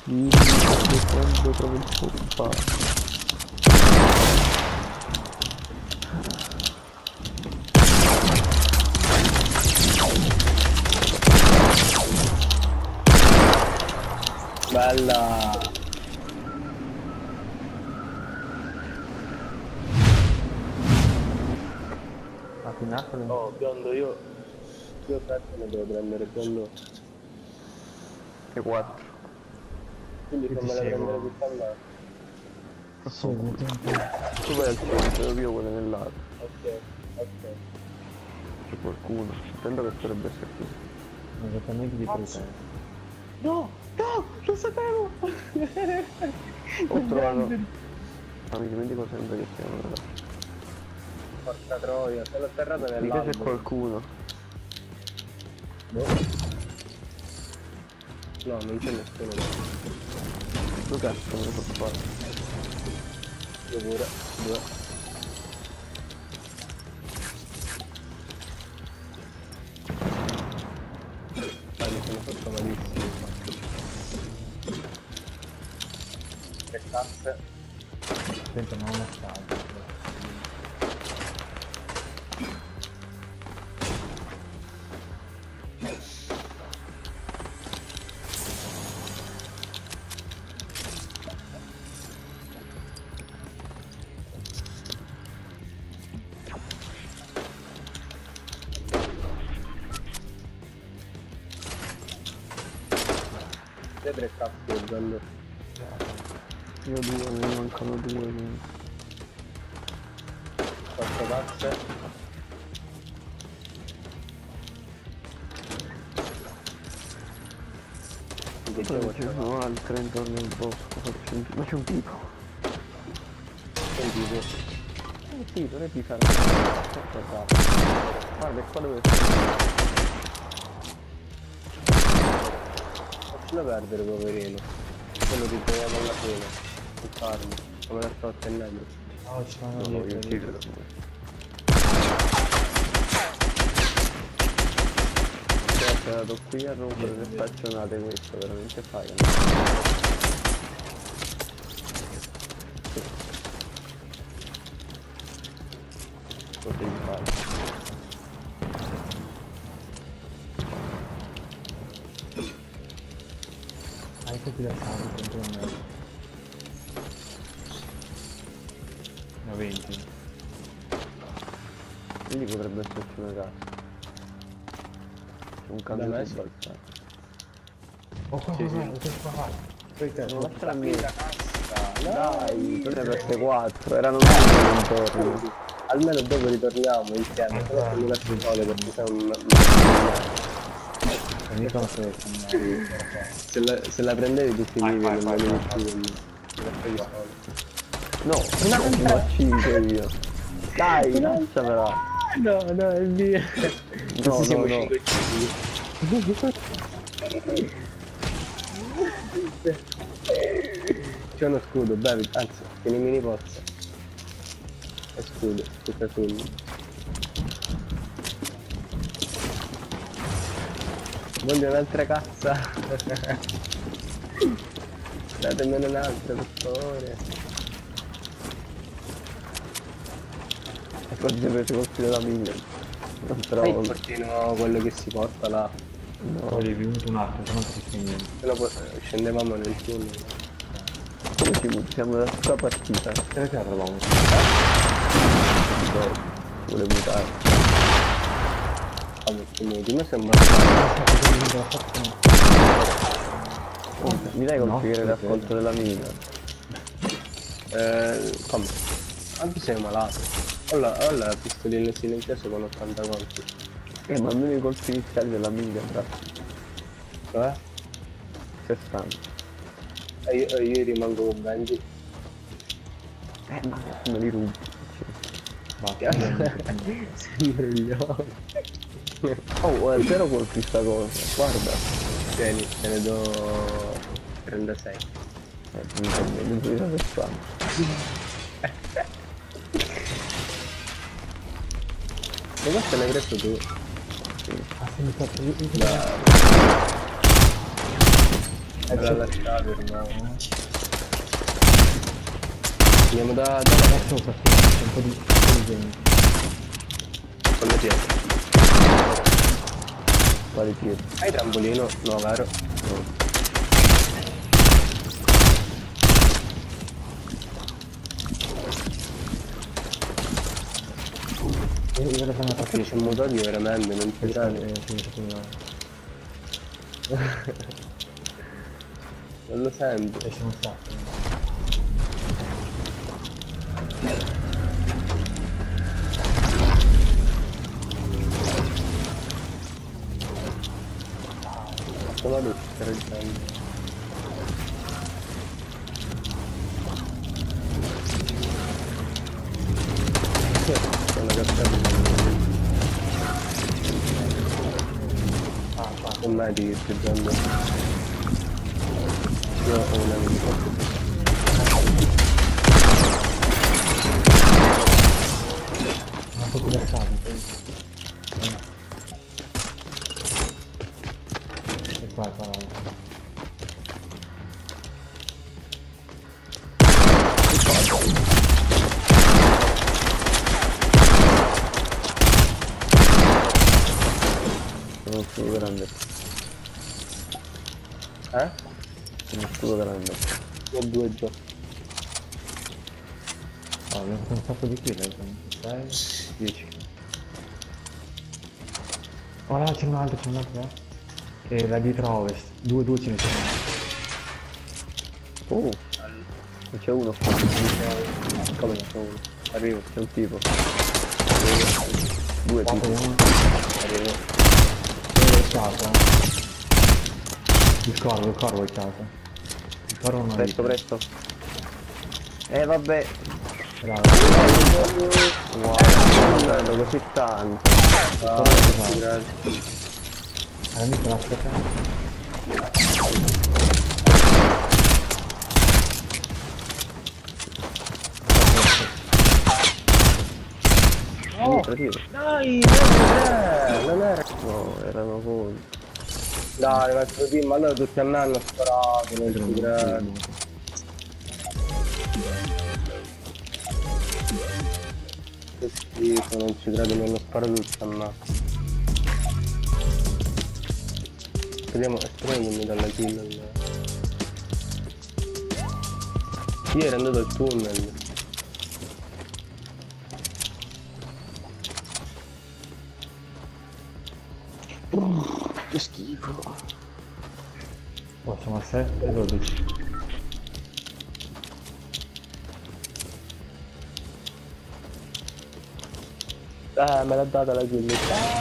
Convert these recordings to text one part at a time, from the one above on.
Dimmi quando trovi il pompa. Bella! La pinacolo? Oh, biondo, io presto ne devo prendere biondo. E 4. Quindi Io ti fammela prendere seguo. tutta là. Seguo, Tu vai al centro, io quello nell'altro. Ok, ok. C'è qualcuno. Attento che potrebbe essere qui. Esattamente di te. No! No! Lo sapevo! Ho trovato. Ma mi dimentico sempre che siamo là. Porca troia, sono atterrato Di che nell'albero. c'è qualcuno? Boh. No, non c'è nessuno. Tu cazzo me ne posso fare? Io pure. Due. Ah, mi sono fatto malissimo. Che casse. Sento non una strada. Te tre casse usando. Io 2, me ne mancano 2. Quindi. 4 casse. Poi ci sono altre intorno al bosco, forse ma c'è un tipo. Sentite. Sì, non è di fare. Guarda, è qua dove Lascialo perdere, poverino. Quello che troviamo alla fine. Il farmo. Come la sto attendendo. No, ci sono no, io dietro. tiro. Sono andato qui a rompere le staccionate, questo veramente fai. Potevi fare. Hai tutti da casa, contro me. No, 20. Quindi potrebbe esserci una casa. C'è un cambio Deve di essere. balzare. Oh, qua, Sì, qua, qua. Aspetta, Non lasciala a me. Cassa. Dai, tu ne hai prese 4, erano tutti intorno. Almeno dopo ritorniamo insieme, però se mi lasci sole perché sei un... mi sono preso. Se la prendevi tu finivi, Vai, non vai, venivi vai, più con me. Mi lasciavi solo. No, ne ho 5 io. Dai, lasciamela. No, no, è via. No, no, no. 5 C'è uno scudo, bevi, anzi, tieni mini pozza. E scudo, tutta sul. Voglio un'altra cazza. Datemene un'altra, per favore. E poi ti presi colpi della miglia. Non Fai trovo. il portino quello che si porta là. No, Poi devi un altro, se no si finisce. Se no scendevamo nel tunnel. come ci siamo della sua partita. Dove te la trovavo? Vuole mutare. Ah, perché mi sembra... Oh, mi dai No, consigliere sì, l'ascolto credo. della mina? come? Anche sei malato. Allora, la pistolina silenziosa con 80 colpi. Ma almeno i colpi iniziali della mina, bravo. Cioè? 60. E io rimango con 20. Ma me li rubi. Sembra gli occhi. Oh, è zero colpi sta cosa, guarda. Tieni, te ne do 36. Mi sembra di 60. Ma questo l'hai preso tu? Ah, sì, mi sta... Da... Me l'ha lasciato, ormai. Andiamo da sopra, c'è un po' di disegni. con le pietre. Quali piedi? Hai trampolino? No, vero? No. Io l'ho fermato Qui c'è un motorio veramente, non ci credo. Non lo sento. Esce un sacco. Come lo sta reggendo? C'è una cappella. Con me ti stai dando. Io ho una amica. Un po' da sabato. E qua. Sono uno scudo grande. Uno scudo grande. Ho due già. Oh, abbiamo fatto un sacco di kill, 6, 10. Oh là c'è un altro, E là dietro a ovest. Due ce ne sono. Non c'è uno. Come c'è uno? Arrivo. C'è un tipo. Due Quattro, tipi. uno. Arrivo. È casa. Il corvo è casa. Il corvo non è. Presto. Vabbè. Bravo. Wow, sto andando così tanto. Grazie. Amico, aspetta. Dai, non era. No, erano voi. Dai, ma questo team, allora tutti a me hanno sparato, non ci credo. Che schifo, non ci credo, mi hanno sparato tutti a me. Speriamo che mi dà la kill. Io ero andato al tunnel. Che schifo. Oh, siamo a 7 e 12. Me l'ha data la kill.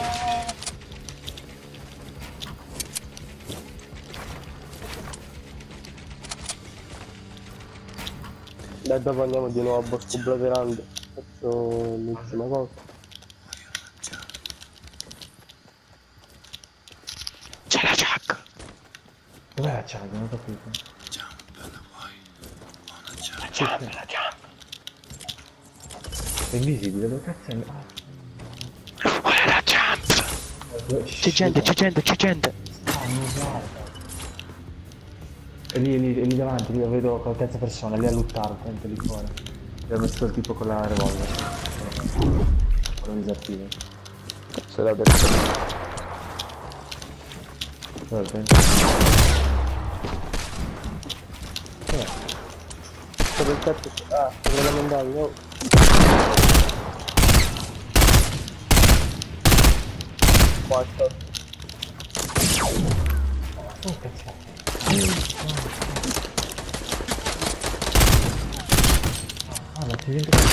Dai, dopo andiamo di nuovo a Bosco Blaterando. Faccio l'ultima cosa. C'è la Jack. Dov'è la chiave? Non ho capito. La Jack. È invisibile, dove cazzo è? Qual è la jump? C'è gente. Ah, non guarda. È lì davanti, lì lo vedo con la terza persona, lì a lottare, attento lì fuori. Gli ha messo il tipo con la revolver. Con lo disattivo. Cazzo è la persona. Guarda, Sto per cazzo. Sto per mandare, oh. Quattro. oh cazzo. Ah, ma c'è gente che...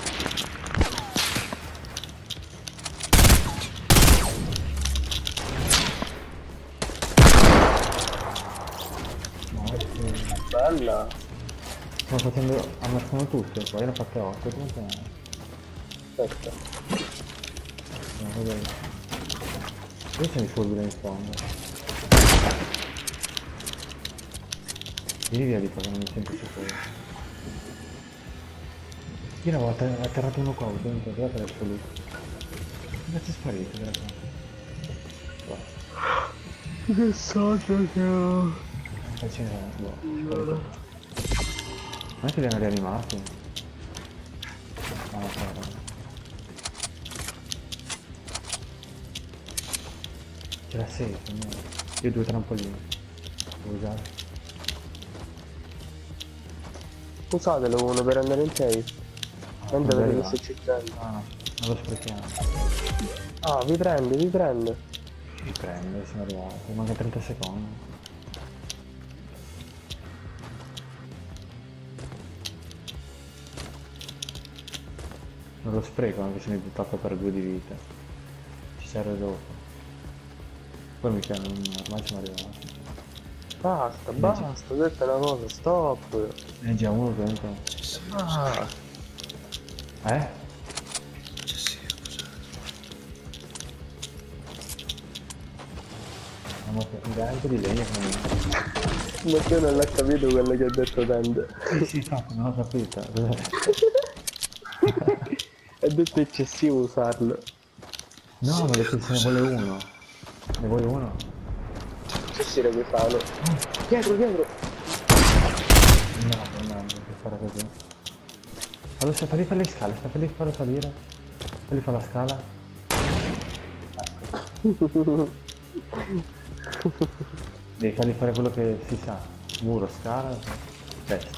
Bella. Stanno facendo... ammazzano tutti, poi ne ho fatte 8, quanto è? Aspetta. No, vedete. Io sono i furbi in fondo. Vieni via di qua, che non mi sento sicuro. Io ne avevo atterrato uno qua, dentro, guardate adesso lui. Che cazzo è sparito, guarda. Che so che ho. Facciamo, boh, non è che li hanno rianimati? Ah, no, c'è la safe, no? Io ho 2 trampolini. Devo usare. Usatelo uno per andare in safe. Mentre non vedete che arriva. sto cercando. Ah, no, non lo sprechiamo. Ah, vi prende, vi prende. Mi prende, sono arrivato. Mi manca 30 secondi. Non lo spreco anche se mi buttato per 2 di vita. Ci serve dopo. Poi mica non, ormai sono arrivato. Basta, basta, ho detto una cosa, stop. Ne è già uno dentro. Ah, Eh? Ma anche di legno come... ma te non l'ha capito quello che ha detto Tende. Sì, infatti, non ho capito. È detto eccessivo usarlo. No, ma perché se ne vuole uno. Ne vuole uno? Sì, sì, Regufano. Dietro, dietro. No, per fare così. Allora, se falli fare le scale, falli farlo salire. Falli fare la scala. Devi fargli fare quello che si sa. Muro, scala, testa.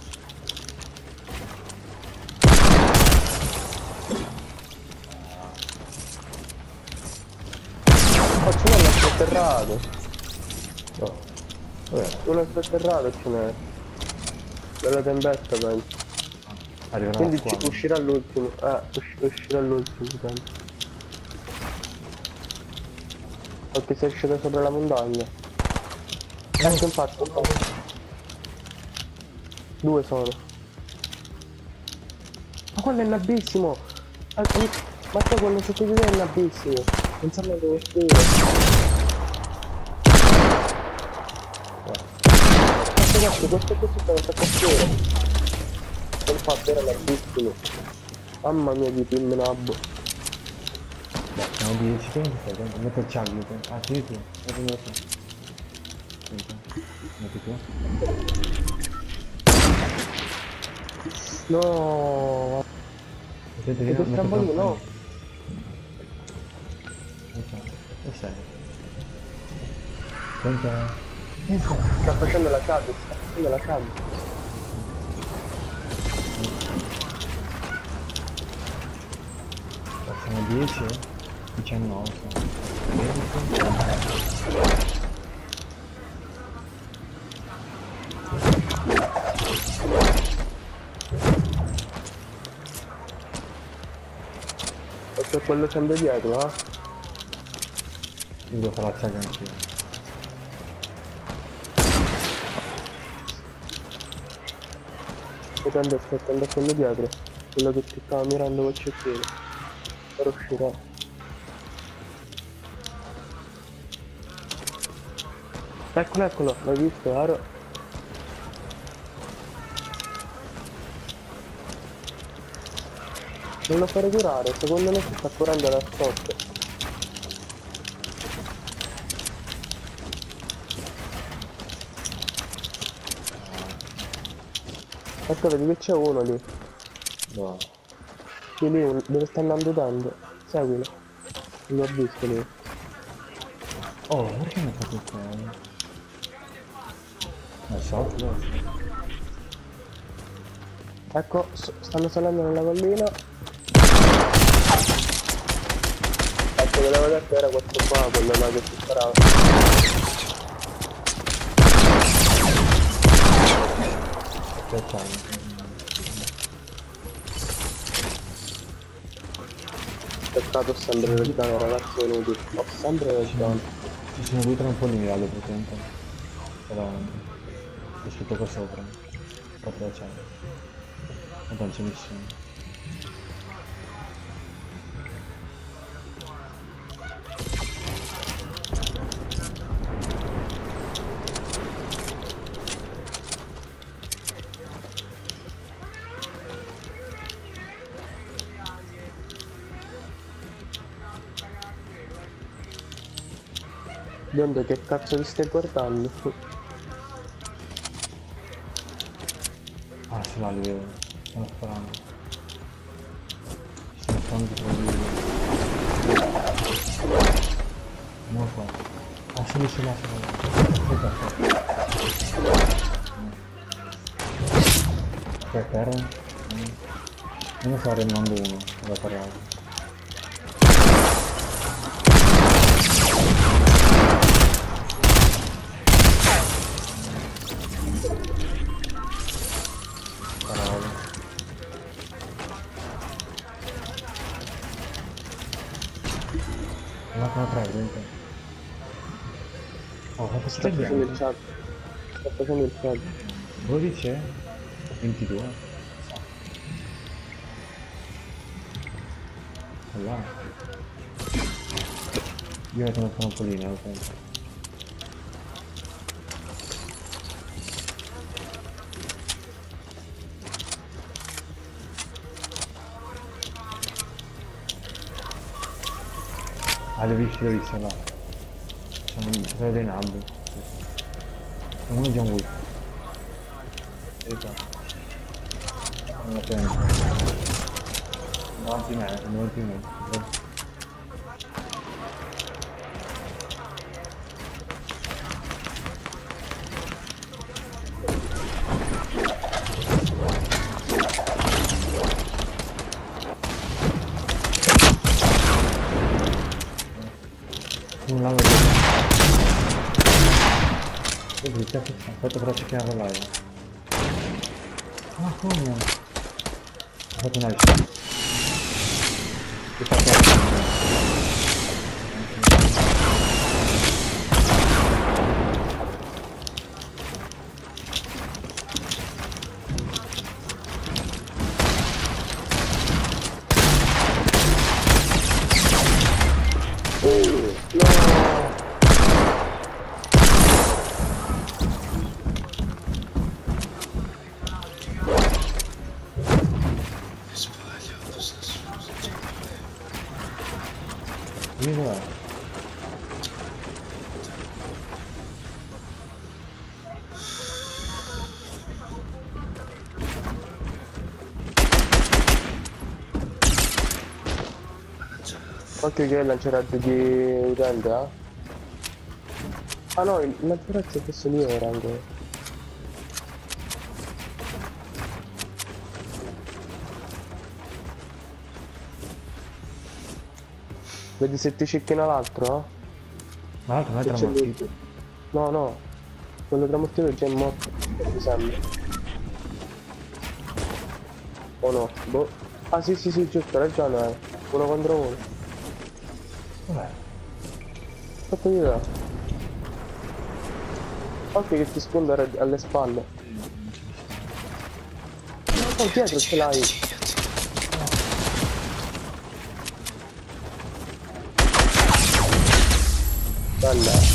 Oh, ce n'è un sotterrato. Oh. Dov'è? Uno sotterrato ce n'è. Dalla tempesta, penso. Arriverà Quindi la squadra. uscirà l'ultimo. Uscirà l'ultimo, penso. Perché sei uscito sopra la montagna. Ecco, infatti. 2 sono. Ma quello è nabissimo! Ma te quello sotto di te è nabissimo! Non sanno dove uscire! Questo sta a costiere! Non fatto, era nabissimo! Mamma mia di team nabbo! Beh, siamo 10 tempi, metto il ciaglio. Ah, sì, sì, metti tu. Metti tu. No! Mettete E via, questo metto trampolino no! E sei? Senta. Sta facendo la chat, sta facendo la chat! Sono 10, 19, 20. E c'è quello sempre dietro, eh? Io devo fare la saga anch'io. Potendo aspettando a quello dietro, quello che ti stava mirando col cecchino. Ora uscirà. Eccolo, eccolo, l'hai visto, Aro? Non lo fare curare, secondo me si sta curando da sotto. Ecco, vedi che c'è uno lì. No. Sì, lì, dove sta andando tanto. Seguilo. Non l'ho visto lì. Oh, perché mi ha fatto il cane? Non so, Ecco, stanno salendo nella collina. Ecco, volevo detto che era questo qua, quello là che si sparava. aspetta. Peccato ho sempre ragione, ragazzi, venuti. Ho sempre ragione. Ci sono 2 trampolini là dopo tempo. Davanti. E sotto qua sopra. Proprio c'è. Ma non c'è nessuno. Biondo, che cazzo ti stai guardando? ce l'ha, li vedo. Stanno sparando. Stanno sparando dietro di lui. Non lo so. Ah, sì, ce l'ha, ce l'ha. Aspetta, aspetta. Che è terra? Io ne sto remando uno, da parlare. Una 3, niente. Oh, quanto Sto stai facendo il bene? chat. Sto facendo il chat. 12? 22? Là. Io metto una trampolina, lo penso. Ah, le visto, là. Sono dei nabbi. Sono uno John Wick. Non la penso. Davanti a me. Un lago di... Aspetta però c'è chiaro live. Ah, come? Ho fatto una risposta. Ti faccio la Occhio che è il lanciarazzi di utente, eh? Ah no, il lanciarazzi è questo mio rango. Vedi se ti cicchina l'altro, eh? Ma l'altro non è Se c'è tramortito. lui. No, no. Quello tramortito è già morto, mi sembra. O no? Boh. Ah sì, giusto, ragione, eh. 1 contro 1. Vabbè. Fatto di là. Occhio che ti sfonda alle spalle. Oh, dietro ce l'hai. Bella.